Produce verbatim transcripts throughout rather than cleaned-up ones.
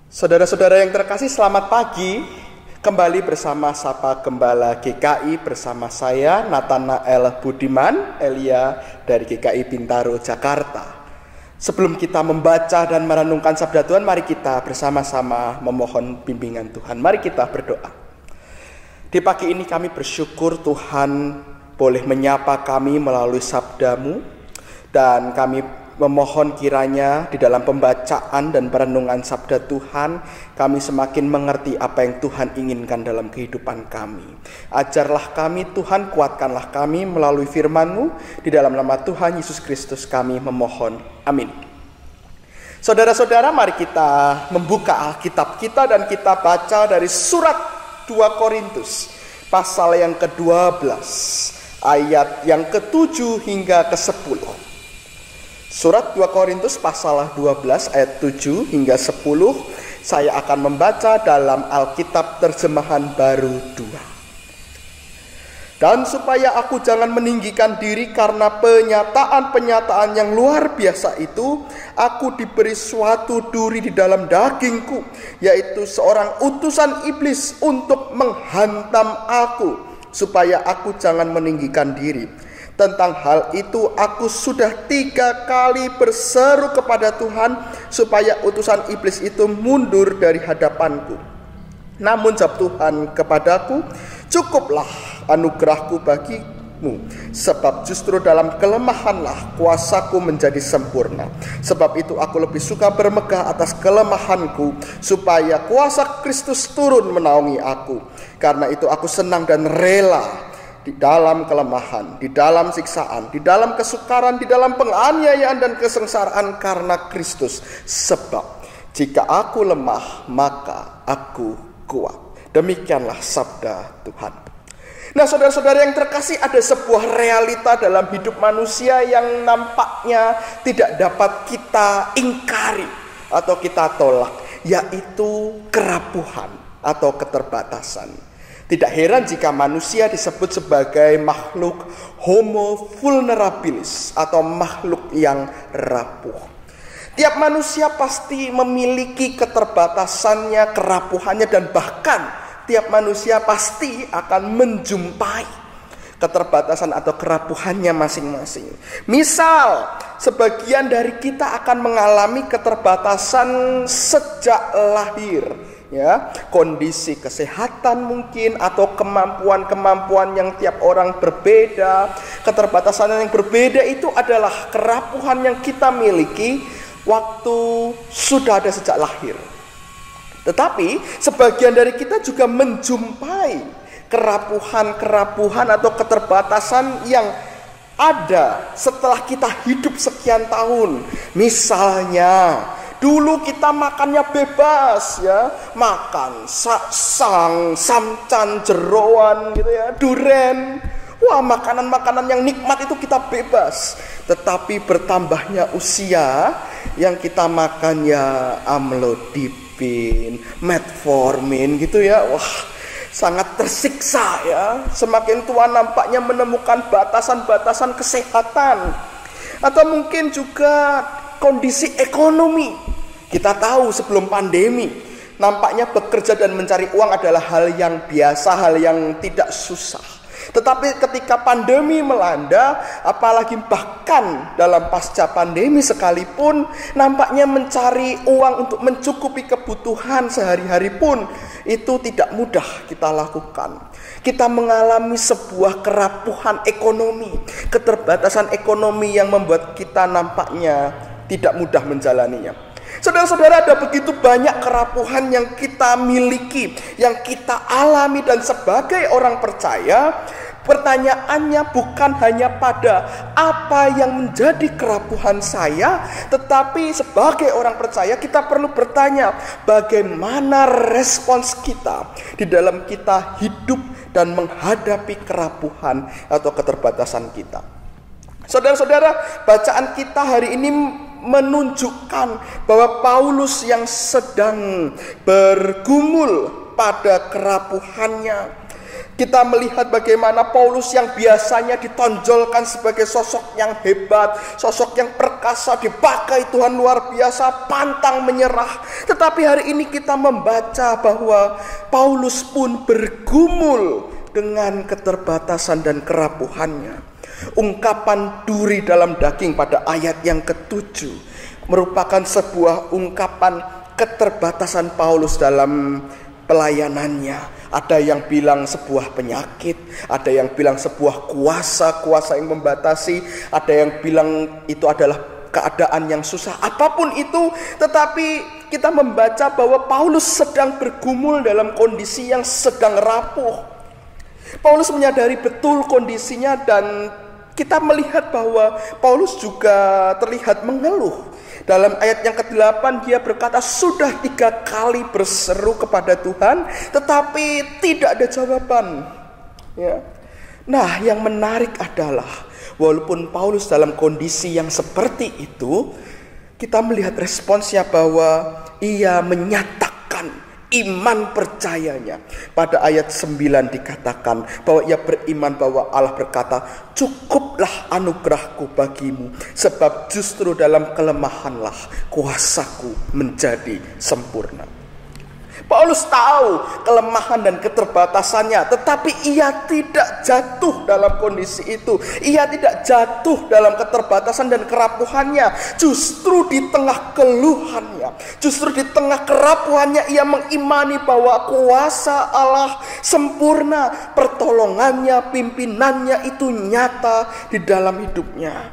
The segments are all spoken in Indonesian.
Saudara-saudara yang terkasih, selamat pagi. Kembali bersama Sapa Gembala G K I bersama saya Nathanael Budiman Elia dari G K I Bintaro, Jakarta. Sebelum kita membaca dan merenungkan sabda Tuhan, mari kita bersama-sama memohon bimbingan Tuhan. Mari kita berdoa. Di pagi ini kami bersyukur Tuhan boleh menyapa kami melalui sabda-Mu, dan kami memohon kiranya di dalam pembacaan dan perenungan sabda Tuhan, kami semakin mengerti apa yang Tuhan inginkan dalam kehidupan kami. Ajarlah kami Tuhan, kuatkanlah kami melalui firman-Mu. Di dalam nama Tuhan Yesus Kristus kami memohon. Amin. Saudara-saudara, mari kita membuka Alkitab kita dan kita baca dari surat dua Korintus, pasal yang kedua belas, ayat yang ketujuh hingga kesepuluh. Surat dua Korintus pasal dua belas ayat tujuh hingga sepuluh. Saya akan membaca dalam Alkitab terjemahan baru dua. Dan supaya aku jangan meninggikan diri karena penyataan-penyataan yang luar biasa itu, aku diberi suatu duri di dalam dagingku, yaitu seorang utusan iblis untuk menghantam aku, supaya aku jangan meninggikan diri. Tentang hal itu aku sudah tiga kali berseru kepada Tuhan supaya utusan iblis itu mundur dari hadapanku. Namun jawab Tuhan kepadaku, cukuplah anugerahku bagimu, sebab justru dalam kelemahanlah kuasaku menjadi sempurna. Sebab itu aku lebih suka bermegah atas kelemahanku, supaya kuasa Kristus turun menaungi aku. Karena itu aku senang dan rela di dalam kelemahan, di dalam siksaan, di dalam kesukaran, di dalam penganiayaan dan kesengsaraan karena Kristus. Sebab jika aku lemah, maka aku kuat. Demikianlah sabda Tuhan. Nah, saudara-saudara yang terkasih, ada sebuah realita dalam hidup manusia yang nampaknya tidak dapat kita ingkari atau kita tolak, yaitu kerapuhan atau keterbatasan. Tidak heran jika manusia disebut sebagai makhluk homo vulnerabilis atau makhluk yang rapuh. Tiap manusia pasti memiliki keterbatasannya, kerapuhannya, dan bahkan tiap manusia pasti akan menjumpai keterbatasan atau kerapuhannya masing-masing. Misal, sebagian dari kita akan mengalami keterbatasan sejak lahir. Ya, kondisi kesehatan mungkin, atau kemampuan-kemampuan yang tiap orang berbeda. Keterbatasan yang berbeda itu adalah kerapuhan yang kita miliki waktu sudah ada sejak lahir. Tetapi sebagian dari kita juga menjumpai kerapuhan-kerapuhan atau keterbatasan yang ada setelah kita hidup sekian tahun. Misalnya, dulu kita makannya bebas, ya, makan sang, samcan, jeroan, gitu ya, duren. Wah, makanan-makanan yang nikmat itu kita bebas. Tetapi bertambahnya usia, yang kita makan ya amlodipin, metformin, gitu ya. Wah, sangat tersiksa ya. Semakin tua nampaknya menemukan batasan-batasan kesehatan. Atau mungkin juga kondisi ekonomi. Kita tahu sebelum pandemi, nampaknya bekerja dan mencari uang adalah hal yang biasa, hal yang tidak susah. Tetapi ketika pandemi melanda, apalagi bahkan dalam pasca pandemi sekalipun, nampaknya mencari uang untuk mencukupi kebutuhan sehari-hari pun itu tidak mudah kita lakukan. Kita mengalami sebuah kerapuhan ekonomi, keterbatasan ekonomi yang membuat kita nampaknya tidak mudah menjalaninya. Saudara-saudara, ada begitu banyak kerapuhan yang kita miliki, yang kita alami, dan sebagai orang percaya, pertanyaannya bukan hanya pada apa yang menjadi kerapuhan saya, tetapi sebagai orang percaya kita perlu bertanya, bagaimana respons kita di dalam kita hidup dan menghadapi kerapuhan atau keterbatasan kita. Saudara-saudara, bacaan kita hari ini menunjukkan bahwa Paulus yang sedang bergumul pada kerapuhannya, Kita melihat bagaimana Paulus yang biasanya ditonjolkan sebagai sosok yang hebat, sosok yang perkasa, dipakai Tuhan luar biasa, pantang menyerah. Tetapi hari ini kita membaca bahwa Paulus pun bergumul dengan keterbatasan dan kerapuhannya. Ungkapan duri dalam daging pada ayat yang ketujuh merupakan sebuah ungkapan keterbatasan Paulus dalam pelayanannya. Ada yang bilang sebuah penyakit, ada yang bilang sebuah kuasa, kuasa yang membatasi, ada yang bilang itu adalah keadaan yang susah. Apapun itu, tetapi kita membaca bahwa Paulus sedang bergumul dalam kondisi yang sedang rapuh. Paulus menyadari betul kondisinya, dan kita melihat bahwa Paulus juga terlihat mengeluh. Dalam ayat yang kedelapan dia berkata, sudah tiga kali berseru kepada Tuhan, tetapi tidak ada jawaban. Ya. Nah, yang menarik adalah walaupun Paulus dalam kondisi yang seperti itu, kita melihat responsnya bahwa ia menyatakan iman percayanya. Pada ayat sembilan dikatakan bahwa ia beriman bahwa Allah berkata, cukuplah anugerahku bagimu, sebab justru dalam kelemahanlah kuasaku menjadi sempurna. Paulus tahu kelemahan dan keterbatasannya, tetapi ia tidak jatuh dalam kondisi itu. Ia tidak jatuh dalam keterbatasan dan kerapuhannya. Justru di tengah keluhannya, justru di tengah kerapuhannya, ia mengimani bahwa kuasa Allah sempurna, pertolongannya, pimpinannya itu nyata di dalam hidupnya.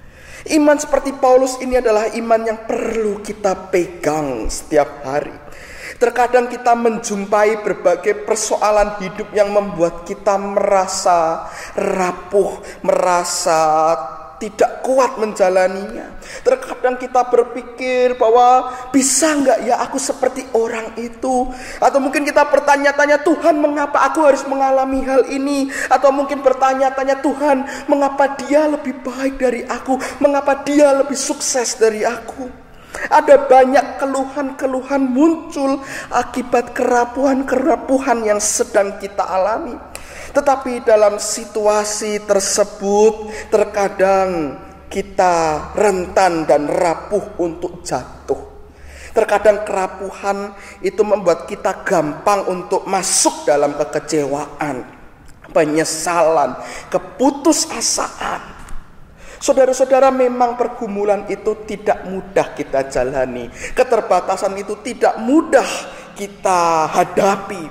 Iman seperti Paulus ini adalah iman yang perlu kita pegang setiap hari. Terkadang kita menjumpai berbagai persoalan hidup yang membuat kita merasa rapuh, merasa tidak kuat menjalaninya. Terkadang kita berpikir bahwa bisa nggak ya aku seperti orang itu? Atau mungkin kita bertanya-tanya, Tuhan mengapa aku harus mengalami hal ini? Atau mungkin bertanya-tanya, Tuhan mengapa dia lebih baik dari aku? Mengapa dia lebih sukses dari aku? Ada banyak keluhan-keluhan muncul akibat kerapuhan-kerapuhan yang sedang kita alami. Tetapi dalam situasi tersebut terkadang kita rentan dan rapuh untuk jatuh. Terkadang kerapuhan itu membuat kita gampang untuk masuk dalam kekecewaan, penyesalan, keputusasaan. Saudara-saudara, memang pergumulan itu tidak mudah kita jalani. Keterbatasan itu tidak mudah kita hadapi.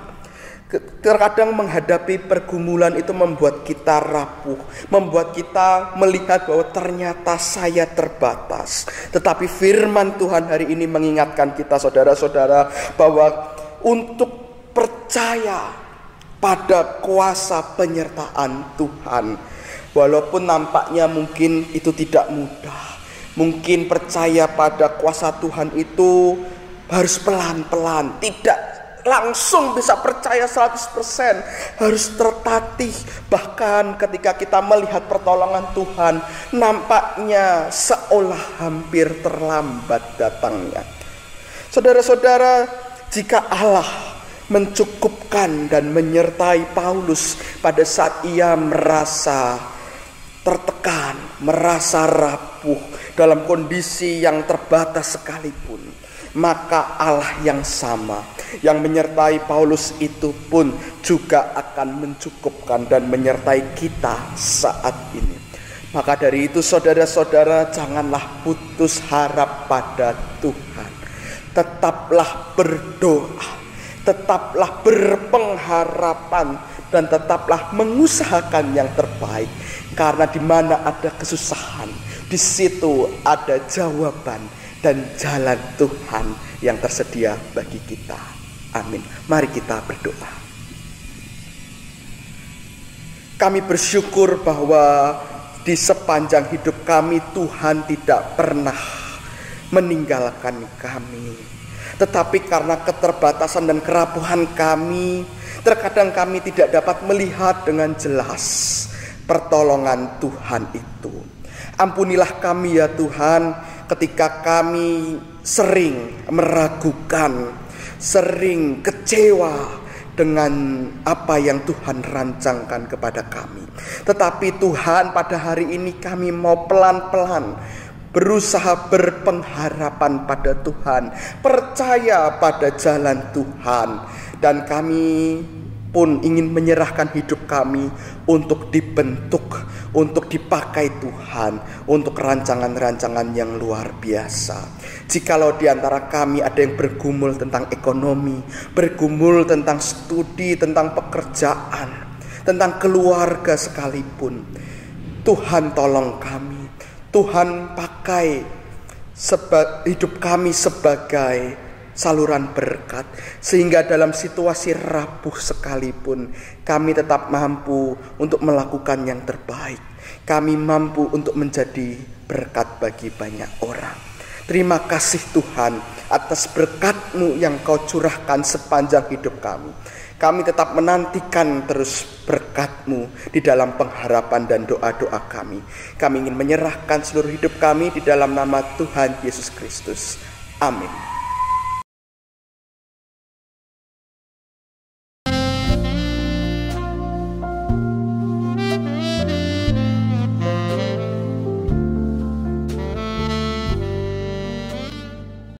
Terkadang menghadapi pergumulan itu membuat kita rapuh, membuat kita melihat bahwa ternyata saya terbatas. Tetapi firman Tuhan hari ini mengingatkan kita, saudara-saudara, bahwa untuk percaya pada kuasa penyertaan Tuhan, walaupun nampaknya mungkin itu tidak mudah. Mungkin percaya pada kuasa Tuhan itu harus pelan-pelan, tidak langsung bisa percaya seratus persen, harus tertatih. Bahkan ketika kita melihat pertolongan Tuhan, nampaknya seolah hampir terlambat datangnya. Saudara-saudara, jika Allah mencukupkan dan menyertai Paulus pada saat ia merasa tertekan, merasa rapuh, dalam kondisi yang terbatas sekalipun, maka Allah yang sama yang menyertai Paulus itu pun juga akan mencukupkan dan menyertai kita saat ini. Maka dari itu, saudara-saudara, janganlah putus harap pada Tuhan. Tetaplah berdoa, tetaplah berpengharapan, dan tetaplah mengusahakan yang terbaik. Karena di mana ada kesusahan, di situ ada jawaban dan jalan Tuhan yang tersedia bagi kita. Amin. Mari kita berdoa. Kami bersyukur bahwa di sepanjang hidup kami Tuhan tidak pernah meninggalkan kami. Tetapi karena keterbatasan dan kerapuhan kami, terkadang kami tidak dapat melihat dengan jelas pertolongan Tuhan itu. Ampunilah kami ya Tuhan, ketika kami sering meragukan, sering kecewa dengan apa yang Tuhan rancangkan kepada kami. Tetapi Tuhan, pada hari ini kami mau pelan-pelan berusaha berpengharapan pada Tuhan, percaya pada jalan Tuhan, dan kami pun ingin menyerahkan hidup kami untuk dibentuk, untuk dipakai Tuhan, untuk rancangan-rancangan yang luar biasa. Jikalau di antara kami ada yang bergumul tentang ekonomi, bergumul tentang studi, tentang pekerjaan, tentang keluarga sekalipun, Tuhan tolong kami. Tuhan pakai seba- hidup kami sebagai saluran berkat, sehingga dalam situasi rapuh sekalipun kami tetap mampu untuk melakukan yang terbaik. Kami mampu untuk menjadi berkat bagi banyak orang. Terima kasih Tuhan atas berkat-Mu yang Kau curahkan sepanjang hidup kami. Kami tetap menantikan terus berkat-Mu di dalam pengharapan dan doa-doa kami. Kami ingin menyerahkan seluruh hidup kami di dalam nama Tuhan Yesus Kristus. Amin.